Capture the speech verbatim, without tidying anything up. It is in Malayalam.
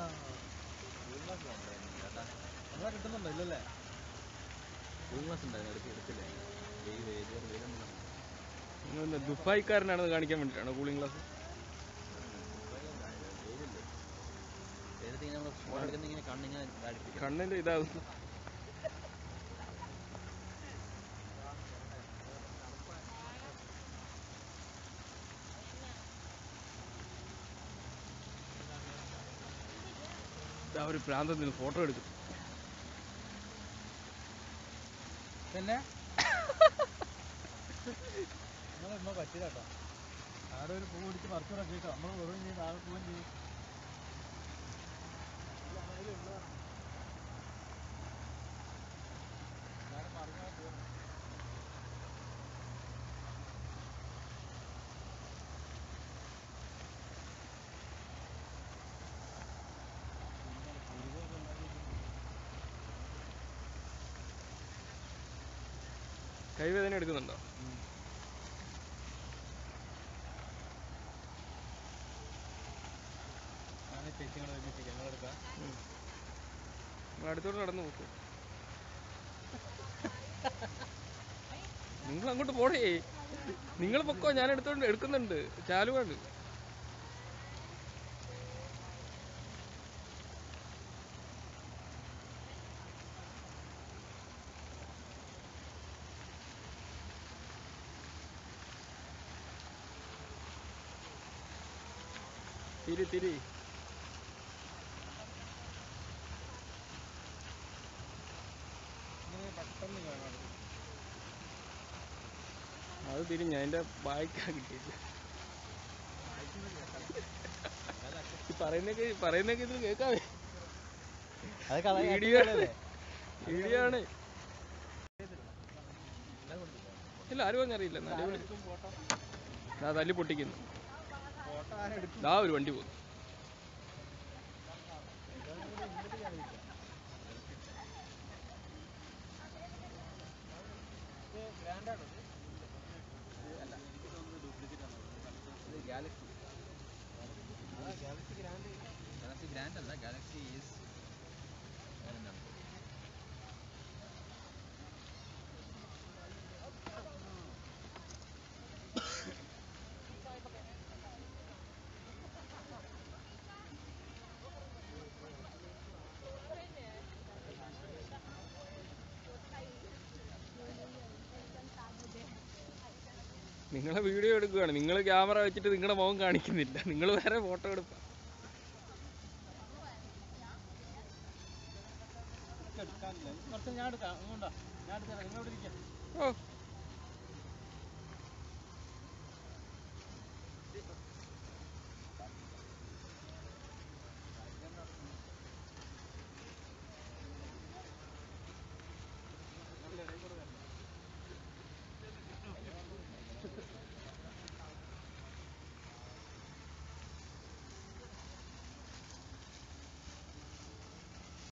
നമ്മളെ കിട്ടുന്നുണ്ടോ ഇല്ലല്ലേ? ദുബായിക്കാരനാണെന്ന് കാണിക്കാൻ വേണ്ടിയിട്ടാണ് കൂളിംഗ് ഗ്ലാസ്. കണ്ണിന്റെ ഇതാവും. ഒരു പ്രാന്തത്തിൽ നിന്ന് ഫോട്ടോ എടുക്കും. പിന്നെ നമ്മളൊന്നും പറ്റില്ല കേട്ടോ. ആടെ ഒരു പൂ പിടിച്ച് പറിച്ചു കേട്ടോ. നമ്മൾ വെറും ചെയ്ത് ആകെ പോവുകയും ചെയ്യും. കൈവേദന എടുക്കുന്നുണ്ടോ? അടുത്തോട്ട് നടന്നു നോക്കൂ. നിങ്ങൾ അങ്ങോട്ട് പോടേ. നിങ്ങൾ പൊക്കോ, ഞാൻ എടുത്തോണ്ട് എടുക്കുന്നുണ്ട്. ചാലുവാണ്. തിരി തിരി അത് തിരിഞ്ഞ അതിന്റെ ബായ്ക്കാ കിട്ടിയത്. പറയുന്നൊക്കെ പറയുന്നൊക്കെ ഇതിൽ കേൾക്കാവേ. വീഡിയോ വീഡിയോ ആണ്. ഇല്ല, ആരും പറഞ്ഞറിയില്ല. തല്ലി പൊട്ടിക്കുന്നു. ആ ഒരു വണ്ടി പോകുന്നു. Galaxy galaxy grand galaxy grand അല്ല, ഗാലക്സി ഈസ് നിങ്ങളെ വീഡിയോ എടുക്കുകയാണ്. നിങ്ങൾ ക്യാമറ വെച്ചിട്ട് നിങ്ങളുടെ മുഖം കാണിക്കുന്നില്ല. നിങ്ങൾ വേറെ ഫോട്ടോ എടുക്കുക. ഞാൻ എടുക്കാം. ഞാൻ എടുക്കാം. നിങ്ങൾ ഇവിടെ ഇരിക്കാം. ഓ